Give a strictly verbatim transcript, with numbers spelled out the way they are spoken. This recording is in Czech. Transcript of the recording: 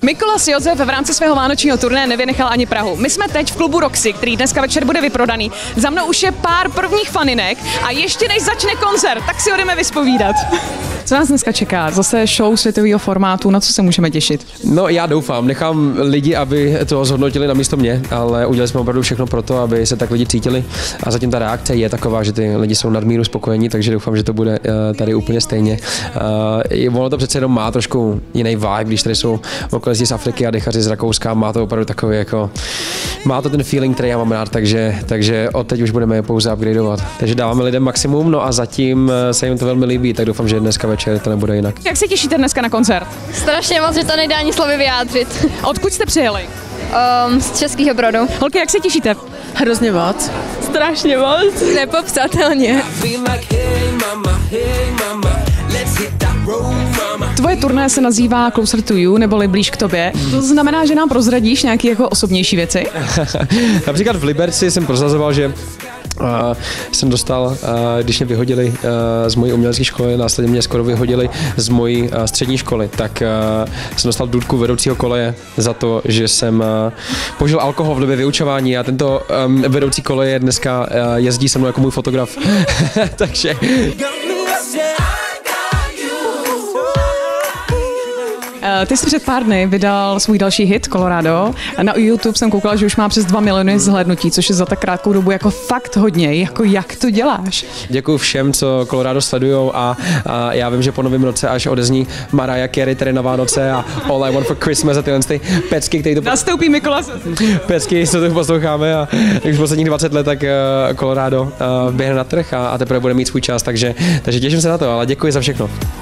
Mikolas Josef v rámci svého vánočního turné nevynechal ani Prahu. My jsme teď v klubu Roxy, který dneska večer bude vyprodaný. Za mnou už je pár prvních faninek a ještě než začne koncert, tak si ho jdeme vyspovídat. Co nás dneska čeká? Zase show světového formátu, na co se můžeme těšit? No já doufám, nechám lidi, aby to zhodnotili na místo mě, ale udělali jsme opravdu všechno pro to, aby se tak lidi cítili a zatím ta reakce je taková, že ty lidi jsou nadmíru spokojení, takže doufám, že to bude tady úplně stejně. Uh, ono to přece jenom má trošku jiný vibe, když tady jsou vokalisti z Afriky a dechaři z Rakouska, má to opravdu takový jako, má to ten feeling, který já mám rád, takže, takže od teď už budeme pouze upgradeovat. Takže dáváme lidem maximum, no a zatím se jim to velmi líbí, tak doufám, že dneska večer to nebude jinak. Jak se těšíte dneska na koncert? Strašně moc, že to nedá ani slovy vyjádřit. Odkud jste přijeli? Um, z Českého Brodu. Holky, jak se těšíte? Hrozně moc. Strašně moc. Nepopsatelně. Tvoje turné se nazývá Closer to You, neboli Blíž k tobě. To znamená, že nám prozradíš nějaké jako osobnější věci? Například v Liberci jsem prosazoval, že Uh, jsem dostal, uh, když mě vyhodili uh, z mojí umělecké školy, následně mě skoro vyhodili z mojí uh, střední školy, tak uh, jsem dostal důtku vedoucího koleje za to, že jsem uh, požil alkohol v době vyučování a tento um, vedoucí koleje dneska uh, jezdí se mnou jako můj fotograf. Takže... Ty jsi před pár dny vydal svůj další hit Colorado. Na YouTube jsem koukala, že už má přes dva miliony zhlédnutí, což je za tak krátkou dobu jako fakt hodně. Jako jak to děláš? Děkuji všem, co Colorado sledujou a, a já vím, že po novém roce až odezní Mariah Carey tady na Vánoce a All I Want for Christmas a tyhle ty pecky, který to... Nastoupí Mikolas. Pecky, co to posloucháme a už posledních dvacet let, tak uh, Colorado uh, běhne na trh a, a teprve bude mít svůj čas, takže, takže těším se na to, ale děkuji za všechno.